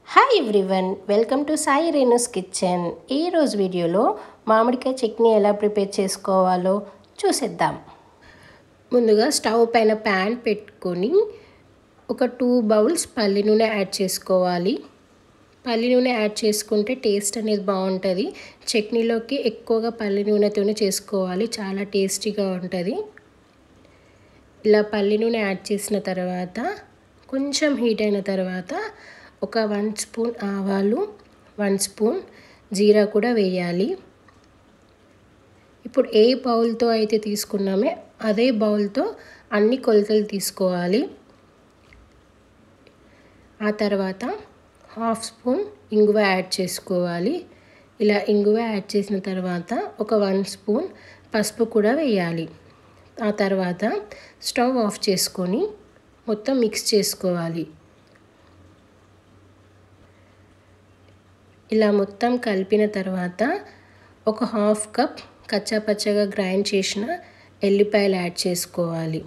Hi everyone, welcome to Sai Renu's kitchen. ఈరోజు వీడియోలో మామిడికాయ చట్నీ ఎలా ప్రిపేర్ చేసుకోవాలో చూసేద్దాం. ముందుగా స్టవ్ పైన ప్యాన్ పెట్టుకొని ఒక 2 బౌల్స్ పల్లి నూనె యాడ్ చేసుకోవాలి. పల్లి నూనె యాడ్ చేసుకుంటే టేస్ట్ అనేది బాగుంటుంది. చట్నీలోకి ఎక్కువగా పల్లి నూనెతోనే చేసుకోవాలి, చాలా టేస్టీగా ఉంటుంది. ఇలా పల్లి నూనె యాడ్ చేసిన తర్వాత కొంచెం హీట్ అయిన తర్వాత ఒక 1 స్పూన్ ఆవాలు, 1 స్పూన్ జీరా కూడా వేయాలి. ఇప్పుడు ఏ బౌల్తో అయితే తీసుకున్నామో అదే బౌల్తో అన్ని కొలతలు తీసుకోవాలి. ఆ తర్వాత 1/2 స్పూన్ ఇంగువ యాడ్ చేసుకోవాలి. ఇలా ఇంగువ యాడ్ చేసిన తర్వాత ఒక 1 స్పూన్ పసుపు కూడా వేయాలి. ఆ తర్వాత స్టవ్ ఆఫ్ చేసుకొని మొత్తం మిక్స్ చేసుకోవాలి. ఇలా మొత్తం కలిపిన తర్వాత ఒక 1/2 కప్ కచ్చాపచ్చగా గ్రైండ్ చేసిన ఎల్లిపాయలు యాడ్ చేసుకోవాలి.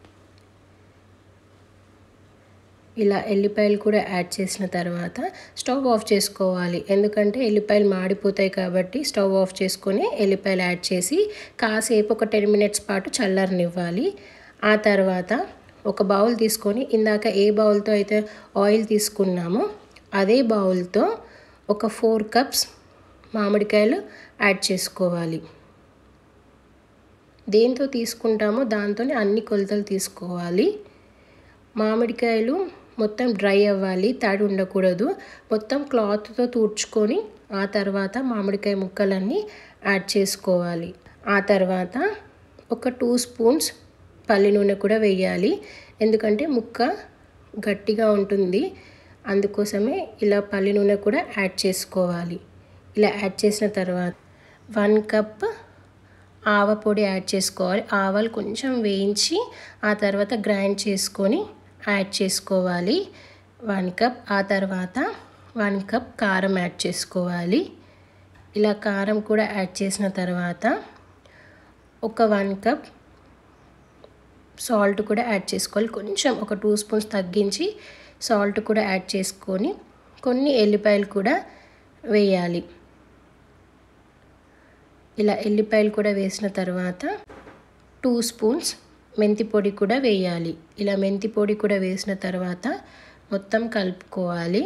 ఇలా ఎల్లిపాయలు కూడా యాడ్ చేసిన తర్వాత స్టవ్ ఆఫ్ చేసుకోవాలి. ఎందుకంటే ఎల్లిపాయలు మాడిపోతాయి కాబట్టి స్టవ్ ఆఫ్ చేసుకొని ఎల్లిపాయలు యాడ్ చేసి కాసేపు ఒక 10 మినిట్స్ పాటు చల్లారనివ్వాలి. ఆ తర్వాత ఒక బౌల్ తీసుకొని ఇందాక ఏ బౌల్తో అయితే ఆయిల్ తీసుకున్నామో అదే బౌల్తో ఒక 4 కప్స్ మామిడికాయలు యాడ్ చేసుకోవాలి. దేంతో తీసుకుంటామో దాంతోనే అన్ని కొలతలు తీసుకోవాలి. మామిడికాయలు మొత్తం డ్రై అవ్వాలి, తడి ఉండకూడదు. మొత్తం క్లాత్తో తుడుచుకొని ఆ తర్వాత మామిడికాయ ముక్కలన్నీ యాడ్ చేసుకోవాలి. ఆ తర్వాత ఒక 2 స్పూన్స్ పల్లి నూనె కూడా వేయాలి, ఎందుకంటే ముక్క గట్టిగా ఉంటుంది. అందుకోసమే ఇలా పల్లి నూనె కూడా యాడ్ చేసుకోవాలి. ఇలా యాడ్ చేసిన తర్వాత 1 కప్ ఆవ పొడి యాడ్ చేసుకోవాలి. ఆవాలు కొంచెం వేయించి ఆ తర్వాత గ్రైండ్ చేసుకొని యాడ్ చేసుకోవాలి 1 కప్. ఆ తర్వాత 1 కప్ కారం యాడ్ చేసుకోవాలి. ఇలా కారం కూడా యాడ్ చేసిన తర్వాత ఒక 1 కప్ సాల్ట్ కూడా యాడ్ చేసుకోవాలి. కొంచెం ఒక 2 స్పూన్స్ తగ్గించి సాల్ట్ కూడా యాడ్ చేసుకొని కొన్ని ఎల్లిపాయలు కూడా వేయాలి. ఇలా ఎల్లిపాయలు కూడా వేసిన తర్వాత 2 స్పూన్స్ మెంతి పొడి కూడా వేయాలి. ఇలా మెంతి పొడి కూడా వేసిన తర్వాత మొత్తం కలుపుకోవాలి.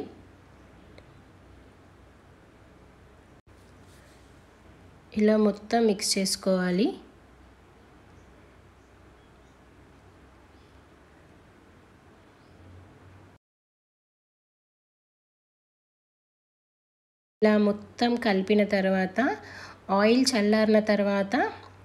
ఇలా మొత్తం మిక్స్ చేసుకోవాలి. ఇలా మొత్తం కలిపిన తర్వాత ఆయిల్ చల్లారిన తర్వాత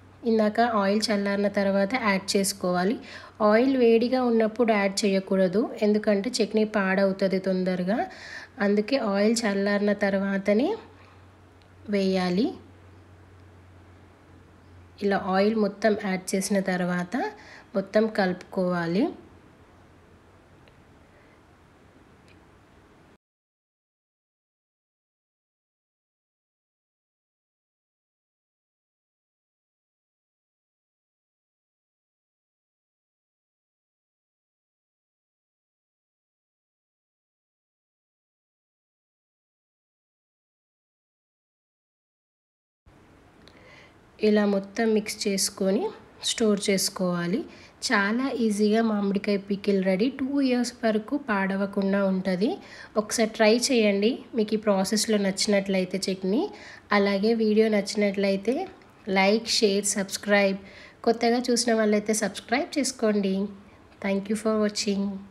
యాడ్ చేసుకోవాలి. ఆయిల్ వేడిగా ఉన్నప్పుడు యాడ్ చేయకూడదు, ఎందుకంటే చట్నీ పాడవుతుంది తొందరగా. అందుకే ఆయిల్ చల్లారిన తర్వాతనే వేయాలి. ఇలా ఆయిల్ మొత్తం యాడ్ చేసిన తర్వాత మొత్తం కలుపుకోవాలి. ఇలా మొత్తం మిక్స్ చేసుకొని స్టోర్ చేసుకోవాలి. చాలా ఈజీగా మామిడికాయ పికిల్ రెడీ. 2 ఇయర్స్ వరకు పాడవకుండా ఉంటుంది. ఒకసారి ట్రై చేయండి. మీకు ఈ ప్రాసెస్లో నచ్చినట్లయితే చట్నీ, అలాగే వీడియో నచ్చినట్లయితే లైక్, షేర్, సబ్స్క్రైబ్. కొత్తగా చూసిన వాళ్ళైతే సబ్స్క్రైబ్ చేసుకోండి. Thank you for watching.